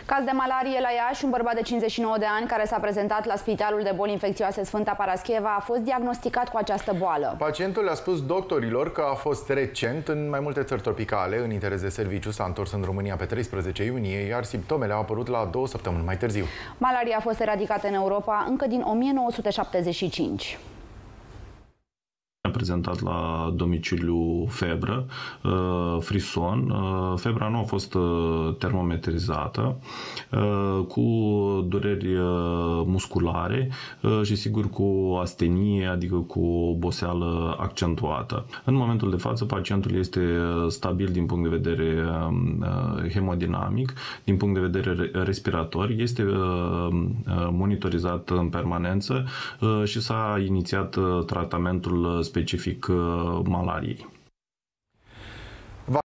Caz de malarie la Iași, un bărbat de 59 de ani care s-a prezentat la Spitalul de Boli Infecțioase Sfânta Parascheva a fost diagnosticat cu această boală. Pacientul le-a spus doctorilor că a fost recent în mai multe țări tropicale. În interes de serviciu s-a întors în România pe 13 iunie, iar simptomele au apărut la 2 săptămâni mai târziu. Malaria a fost eradicată în Europa încă din 1975. A prezentat la domiciliu febră, frison. Febra nu a fost termometrizată, cu dureri musculare și sigur cu astenie, adică cu oboseală accentuată. În momentul de față, pacientul este stabil din punct de vedere hemodinamic, din punct de vedere respirator, este monitorizat în permanență și s-a inițiat tratamentul specific malariei.